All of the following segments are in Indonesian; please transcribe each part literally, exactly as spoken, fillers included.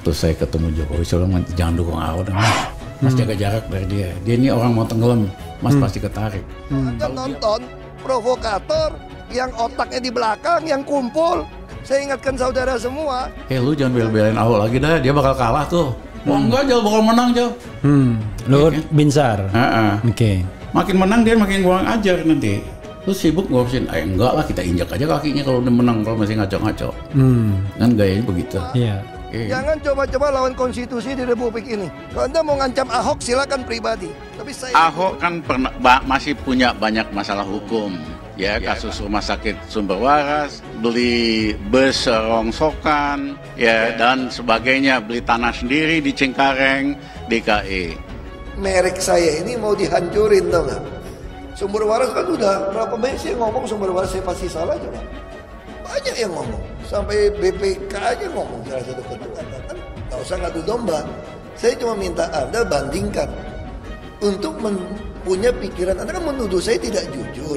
waktu saya ketemu Jokowi, saya bilang jangan dukung Ahok, Mas. Mas hmm. jaga jarak dari dia. Dia ini orang mau tenggelam, Mas hmm. pasti ketarik. Hmm. Kan nonton provokator yang otaknya di belakang, yang kumpul. Saya ingatkan saudara semua. Eh lu jangan bela-belain Ahok lagi dah, dia bakal kalah tuh. Mau hmm. enggak, Jal bakal menang, Jal. Hmm. Lu okay. Binsar. Uh-uh. Oke. Okay. Makin menang dia makin kurang ajar nanti. Lu sibuk ngurusin, eh enggak lah kita injak aja kakinya kalau udah menang, kalau masih ngaco-ngaco. Hmm. Kan gayanya begitu. Iya. Yeah. Jangan coba-coba lawan konstitusi di Republik ini. Kalau Anda mau ngancam Ahok silakan pribadi. Tapi saya Ahok kan pernah, masih punya banyak masalah hukum. Ya, ya kasus Pak. Rumah sakit Sumber Waras, beli bus rongsokan, ya, ya dan sebagainya, beli tanah sendiri di Cengkareng, D K I. Merek saya ini mau dihancurin, tau nggak? Sumber Waras kan udah berapa banyak sih yang ngomong Sumber Waras saya pasti salah coba. Banyak yang ngomong, sampai B P K aja ngomong salah satu ketua, kan nggak usah ngadu domba. Saya cuma minta Anda bandingkan untuk punya pikiran. Anda kan menuduh saya tidak jujur.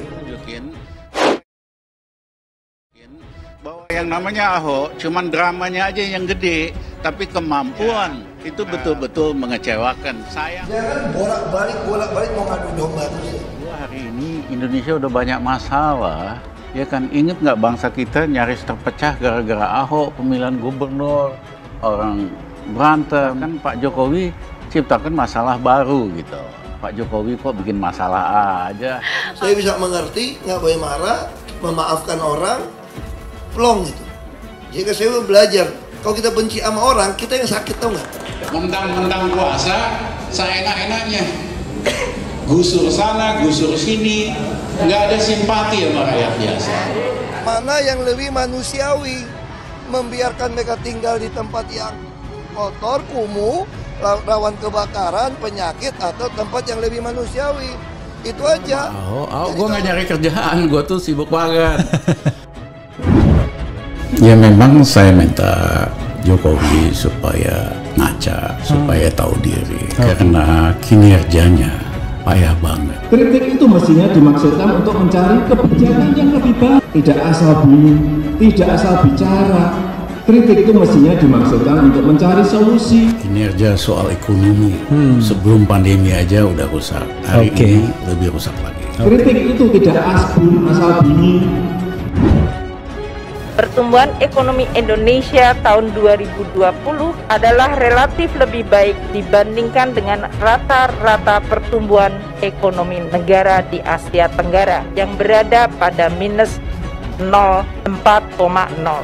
Bahwa yang namanya Ahok cuman dramanya aja yang gede, tapi kemampuan ya. Itu betul-betul mengecewakan saya. Jangan bolak-balik bolak-balik mau ngadu domba terus. Hari ini Indonesia udah banyak masalah. Ya kan, inget nggak bangsa kita nyaris terpecah gara-gara Ahok pemilihan gubernur, orang berantem. Kan Pak Jokowi ciptakan masalah baru gitu. Pak Jokowi kok bikin masalah aja. Saya bisa mengerti, nggak boleh marah, memaafkan orang, plong gitu. Jika saya belajar, kalau kita benci sama orang, kita yang sakit tau nggak? Mentang-mentang puasa, seenak-enaknya. Gusur sana, gusur sini, nggak ada simpati sama rakyat biasa. Mana yang lebih manusiawi, membiarkan mereka tinggal di tempat yang kotor, kumuh, rawan kebakaran, penyakit, atau tempat yang lebih manusiawi? Itu aja. Oh, oh gue nggak nyari kerjaan, gue tuh sibuk banget. Ya memang saya minta Jokowi supaya ngaca, hmm. supaya tahu diri, okay. karena kinerjanya payah banget. Kritik itu mestinya dimaksudkan untuk mencari kebijakan yang lebih baik, tidak asal bunyi, tidak asal bicara. Kritik itu mestinya dimaksudkan untuk mencari solusi. Kinerja soal ekonomi hmm. sebelum pandemi aja udah rusak. Hari okay. ini lebih rusak lagi. Kritik itu tidak asbun, asal bunyi. Pertumbuhan ekonomi Indonesia tahun dua ribu dua puluh adalah relatif lebih baik dibandingkan dengan rata-rata pertumbuhan ekonomi negara di Asia Tenggara yang berada pada minus nol koma empat nol.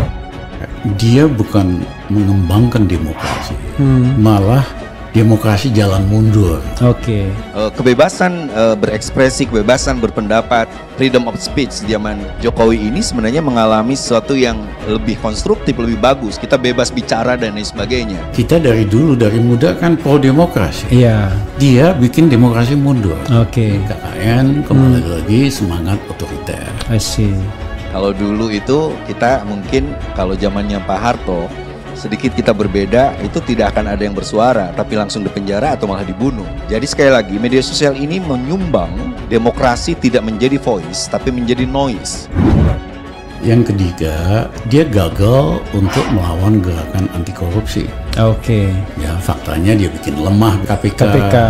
Dia bukan mengembangkan demokrasi, hmm. malah demokrasi jalan mundur. Oke. Okay. Kebebasan uh, berekspresi, kebebasan berpendapat, freedom of speech di zaman Jokowi ini sebenarnya mengalami sesuatu yang lebih konstruktif, lebih bagus. Kita bebas bicara dan lain sebagainya. Kita dari dulu, dari muda kan pro demokrasi. Iya. Dia bikin demokrasi mundur. Oke. Okay. K K N kembali hmm. lagi semangat otoriter. I see. Kalau dulu itu kita mungkin kalau zamannya Pak Harto, sedikit kita berbeda, itu tidak akan ada yang bersuara, tapi langsung dipenjara atau malah dibunuh. Jadi sekali lagi, media sosial ini menyumbang demokrasi tidak menjadi voice, tapi menjadi noise. Yang ketiga, dia gagal untuk melawan gerakan anti korupsi. Oke. Okay. Ya, faktanya dia bikin lemah K P K. K P K.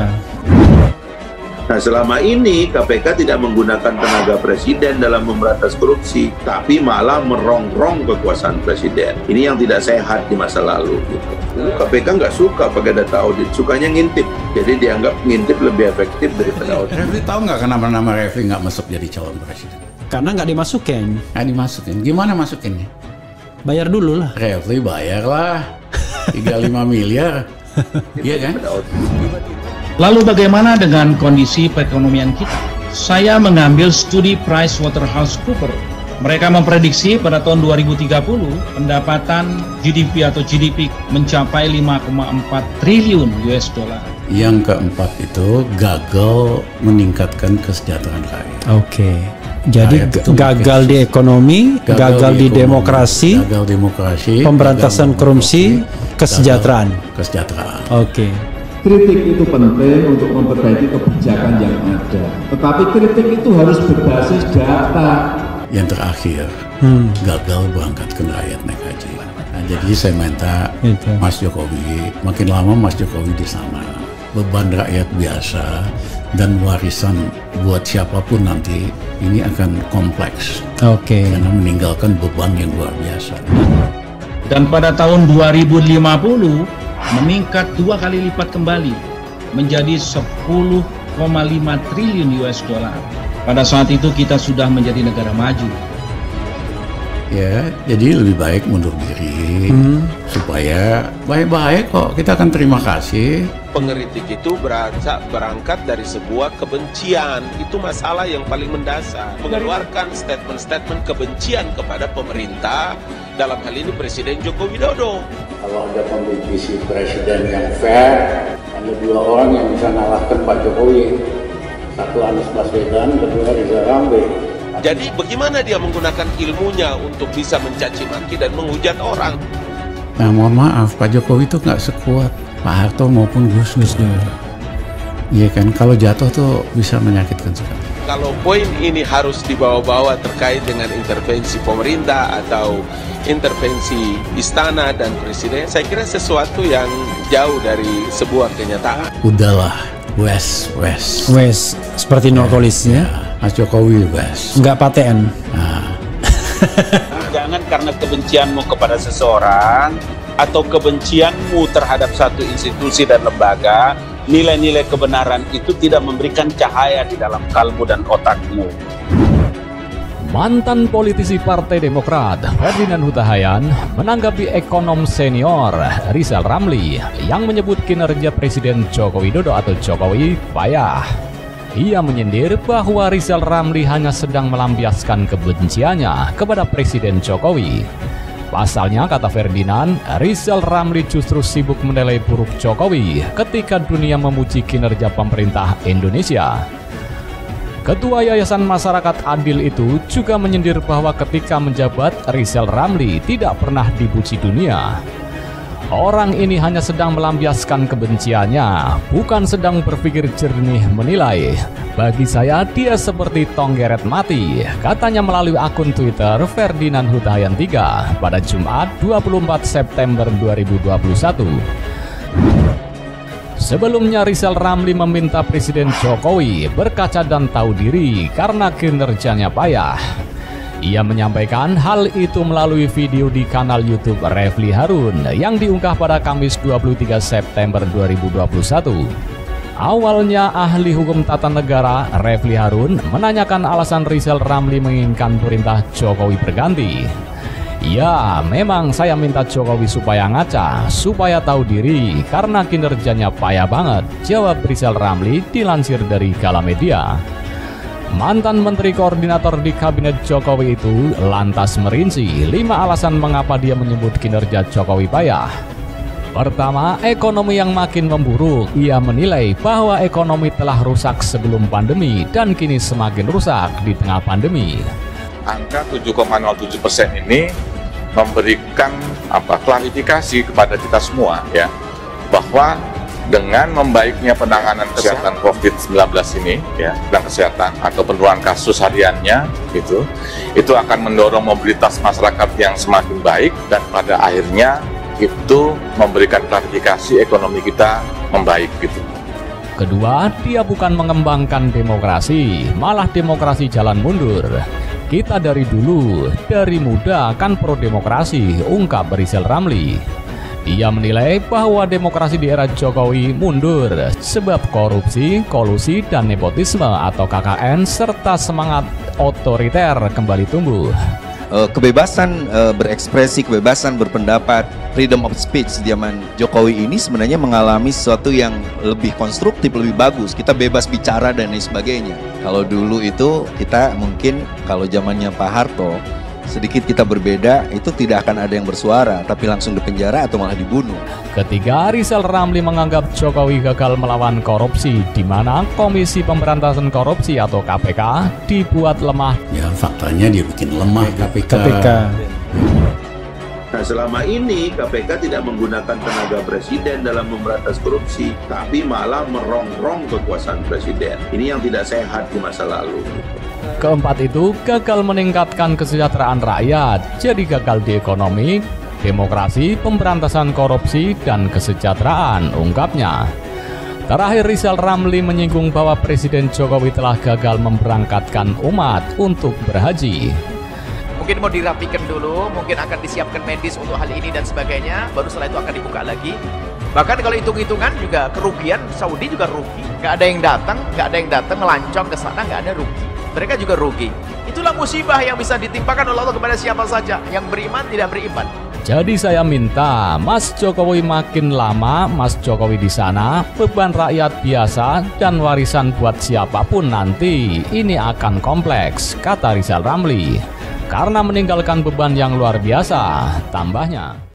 Nah, selama ini K P K tidak menggunakan tenaga presiden dalam memberantas korupsi, tapi malah merongrong kekuasaan presiden. Ini yang tidak sehat di masa lalu. Gitu. K P K nggak suka pakai data audit, sukanya ngintip. Jadi dianggap ngintip lebih efektif daripada audit. Refli tahu nggak kenapa nama Refli nggak masuk jadi calon presiden? Karena nggak dimasukin. Nggak dimasukin. Gimana masukinnya? Bayar dulu lah. Refli bayar lah. tiga puluh lima miliar. Iya kan? Lalu bagaimana dengan kondisi perekonomian kita? Saya mengambil studi PricewaterhouseCoopers. Mereka memprediksi pada tahun dua ribu tiga puluh pendapatan G D P atau G D P mencapai lima koma empat triliun U S dollar. Yang keempat itu gagal meningkatkan kesejahteraan rakyat. Oke. Okay. Jadi gagal di ekonomi, gagal, gagal di, di ekonomi, demokrasi, gagal demokrasi, pemberantasan korupsi, kesejahteraan. Kesejahteraan. Oke. Okay. Kritik itu penting untuk memperbaiki kebijakan yang ada. Tetapi kritik itu harus berbasis data. Yang terakhir, hmm. gagal berangkatkan rakyat naik haji. Nah, Jadi saya minta Itu. Mas Jokowi, makin lama Mas Jokowi di sana, beban rakyat biasa dan warisan buat siapapun nanti ini akan kompleks. Oke. Karena meninggalkan beban yang luar biasa. Dan pada tahun dua ribu lima puluh meningkat dua kali lipat kembali menjadi sepuluh koma lima triliun U S dollar. Pada saat itu kita sudah menjadi negara maju. Ya, jadi lebih baik mundur diri hmm. supaya baik-baik kok. Kita akan terima kasih. Pengkritik itu berangkat, berangkat dari sebuah kebencian. Itu masalah yang paling mendasar. Mengeluarkan statement-statement kebencian kepada pemerintah, dalam hal ini Presiden Joko Widodo. Kalau ada kompetisi presiden yang fair, ada dua orang yang bisa mengalahkan Pak Jokowi. Satu Anies Baswedan, kedua Rizal Ramli. Jadi bagaimana dia menggunakan ilmunya untuk bisa mencaci maki dan menghujat orang? Nah, mohon maaf, Pak Jokowi itu nggak sekuat Pak Harto maupun Gus Dur. Iya kan, kalau jatuh tuh bisa menyakitkan sekali. Kalau poin ini harus dibawa-bawa terkait dengan intervensi pemerintah atau intervensi istana dan presiden, saya kira sesuatu yang jauh dari sebuah kenyataan. Udahlah, wes, wes. Wes, seperti Nurkolis ya. Mas Jokowi wes. Enggak paten. Nah. Jangan karena kebencianmu kepada seseorang atau kebencianmu terhadap satu institusi dan lembaga, nilai-nilai kebenaran itu tidak memberikan cahaya di dalam kalbu dan otakmu. Mantan politisi Partai Demokrat Ferdinand Huta Hayan menanggapi ekonom senior Rizal Ramli yang menyebut kinerja Presiden Joko Widodo atau Jokowi payah. Ia menyindir bahwa Rizal Ramli hanya sedang melampiaskan kebenciannya kepada Presiden Jokowi. Pasalnya, kata Ferdinand, Rizal Ramli justru sibuk menilai buruk Jokowi ketika dunia memuji kinerja pemerintah Indonesia. Ketua Yayasan Masyarakat Adil itu juga menyindir bahwa ketika menjabat, Rizal Ramli tidak pernah dipuji dunia. Orang ini hanya sedang melampiaskan kebenciannya, bukan sedang berpikir jernih menilai. Bagi saya, dia seperti tonggeret mati, katanya melalui akun Twitter Ferdinand Huta Hayan tiga pada Jumat dua puluh empat September dua ribu dua puluh satu. Sebelumnya, Rizal Ramli meminta Presiden Jokowi berkaca dan tahu diri karena kinerjanya payah. Ia menyampaikan hal itu melalui video di kanal YouTube Refli Harun yang diunggah pada Kamis dua puluh tiga September dua ribu dua puluh satu. Awalnya ahli hukum tata negara Refli Harun menanyakan alasan Rizal Ramli menginginkan perintah Jokowi berganti. Ya, memang saya minta Jokowi supaya ngaca, supaya tahu diri karena kinerjanya payah banget, jawab Rizal Ramli dilansir dari Galamedia. Mantan Menteri Koordinator di Kabinet Jokowi itu lantas merinci lima alasan mengapa dia menyebut kinerja Jokowi payah. Pertama, ekonomi yang makin memburuk. Ia menilai bahwa ekonomi telah rusak sebelum pandemi dan kini semakin rusak di tengah pandemi. Angka tujuh koma nol tujuh persen ini memberikan apa klarifikasi kepada kita semua ya bahwa dengan membaiknya penanganan kesehatan COVID sembilan belas ini, ya, dan kesehatan atau penurunan kasus hariannya, gitu, itu akan mendorong mobilitas masyarakat yang semakin baik dan pada akhirnya itu memberikan klarifikasi ekonomi kita membaik, gitu. Kedua, dia bukan mengembangkan demokrasi, malah demokrasi jalan mundur. Kita dari dulu, dari muda kan pro demokrasi, ungkap Rizal Ramli. Ia menilai bahwa demokrasi di era Jokowi mundur sebab korupsi, kolusi, dan nepotisme atau K K N serta semangat otoriter kembali tumbuh. Kebebasan berekspresi, kebebasan berpendapat, freedom of speech zaman Jokowi ini sebenarnya mengalami sesuatu yang lebih konstruktif, lebih bagus. Kita bebas bicara dan lain sebagainya. Kalau dulu itu kita mungkin kalau zamannya Pak Harto, sedikit kita berbeda, itu tidak akan ada yang bersuara, tapi langsung dipenjara atau malah dibunuh. Ketiga, Rizal Ramli menganggap Jokowi gagal melawan korupsi, di mana Komisi Pemberantasan Korupsi atau K P K dibuat lemah. Ya, faktanya dia bikin lemah K P K. K P K. Nah, selama ini K P K tidak menggunakan tenaga presiden dalam memberantas korupsi, tapi malah merongrong kekuasaan presiden. Ini yang tidak sehat di masa lalu. Keempat itu gagal meningkatkan kesejahteraan rakyat, jadi gagal di ekonomi, demokrasi, pemberantasan korupsi, dan kesejahteraan, ungkapnya. Terakhir, Rizal Ramli menyinggung bahwa Presiden Jokowi telah gagal memberangkatkan umat untuk berhaji. Mungkin mau dirapikan dulu, mungkin akan disiapkan medis untuk hal ini dan sebagainya, baru setelah itu akan dibuka lagi. Bahkan kalau hitung-hitungan juga kerugian, Saudi juga rugi. Nggak ada yang datang, nggak ada yang datang melancong ke sana, nggak ada rugi. Mereka juga rugi. Itulah musibah yang bisa ditimpakan oleh Allah kepada siapa saja, yang beriman tidak beriman. Jadi saya minta Mas Jokowi makin lama Mas Jokowi di sana, beban rakyat biasa dan warisan buat siapapun nanti ini akan kompleks, kata Rizal Ramli. Karena meninggalkan beban yang luar biasa, tambahnya.